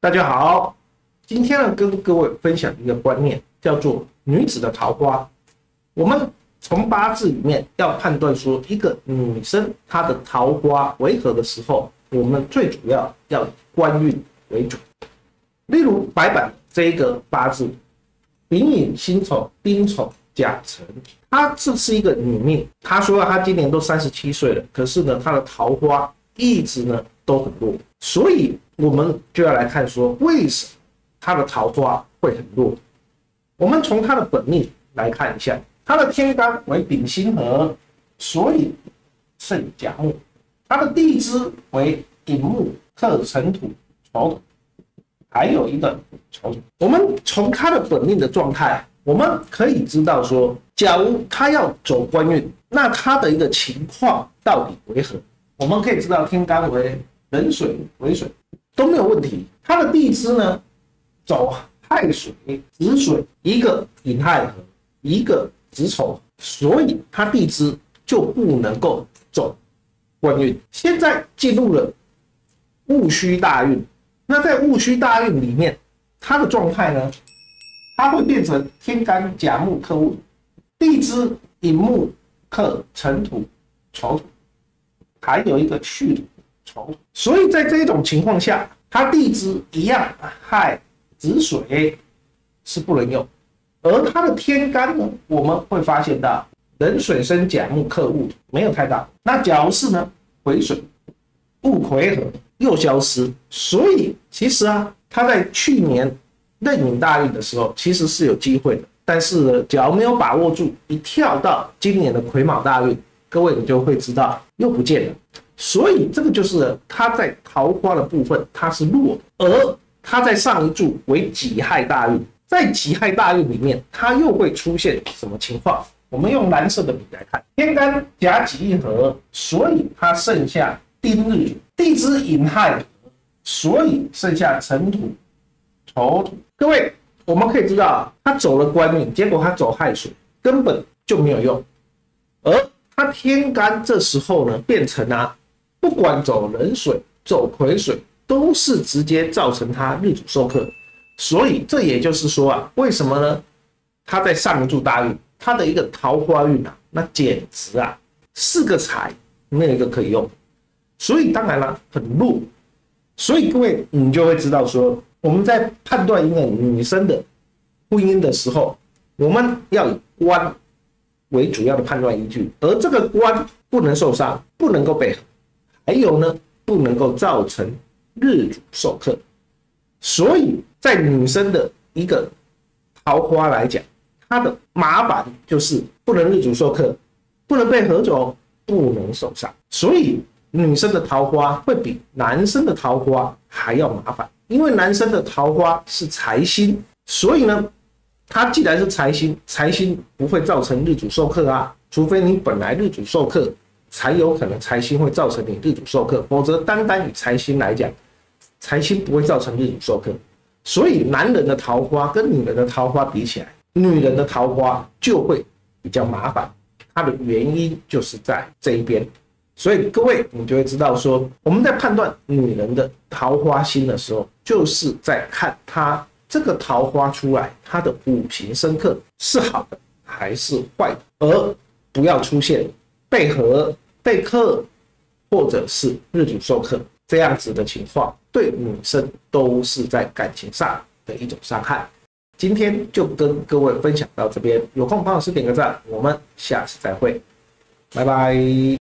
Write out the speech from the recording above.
大家好，今天呢跟各位分享一个观念，叫做女子的桃花。我们从八字里面要判断说一个女生她的桃花为何的时候，我们最主要以官运为主。例如白板这一个八字，丙寅、辛丑、丁丑、甲辰，她这是一个女命。她说她今年都37岁了，可是呢她的桃花一直呢都很弱，所以我们就要来看说为什么她的桃花会很弱。我们从她的本命来看一下，她的天干为丙辛合，所以胜甲木；她的地支为寅木克辰土丑土，还有一个丑土。我们从她的本命的状态，我们可以知道说，假如她要走官运，那她的一个情况到底为何？我们可以知道天干为壬水癸水都没有问题，它的地支呢走亥水子水，一个寅亥合，一个子丑，所以它地支就不能够走官运。现在进入了戊戌大运，那在戊戌大运里面，它的状态呢，它会变成天干甲木克戊，地支寅木克辰土丑土，还有一个戌土丑土。所以在这种情况下，它地支一样亥子水是不能用，而它的天干呢，我们会发现到壬水生甲木克戊，没有太大。那假如是呢癸水戊癸合又消失，所以其实他在去年壬寅大运的时候其实是有机会的，但是呢，假如没有把握住，一跳到今年的癸卯大运，各位你就会知道又不见了。所以这个就是他在桃花的部分他是弱的，而他在上一柱为己亥大运，在己亥大运里面，他又会出现什么情况？我们用蓝色的笔来看，天干甲己一合，所以他剩下丁日主，地支寅亥合，所以剩下辰土丑土。各位，我们可以知道，他走了官运，结果他走亥水，根本就没有用。而他天干这时候呢，变成不管走壬水、走癸水，都是直接造成他日主受克。所以这也就是说为什么呢？他在上一柱大运，他的一个桃花运那简直4个财没有一个可以用，所以当然很弱。所以各位你就会知道说，我们在判断一个女生的婚姻的时候，我们要以官为主要的判断依据，而这个官不能受伤，不能够被合，还有呢，不能够造成日主受克。所以在女生的一个桃花来讲，她的麻烦就是不能日主受克，不能被合走，不能受伤。所以女生的桃花会比男生的桃花还要麻烦，因为男生的桃花是财星，所以呢，它既然是财星，财星不会造成日主受克除非你本来日主受克，才有可能财星会造成你日主受克，否则单单以财星来讲，财星不会造成日主受克。所以男人的桃花跟女人的桃花比起来，女人的桃花就会比较麻烦，它的原因就是在这一边。所以各位你就会知道说，我们在判断女人的桃花星的时候，就是在看她这个桃花出来，她的五行生克是好的还是坏的，而不要出现被合、被克或者是日主受克这样子的情况，对女生都是在感情上的一种伤害。今天就跟各位分享到这边，有空帮老师点个赞，我们下次再会，拜拜。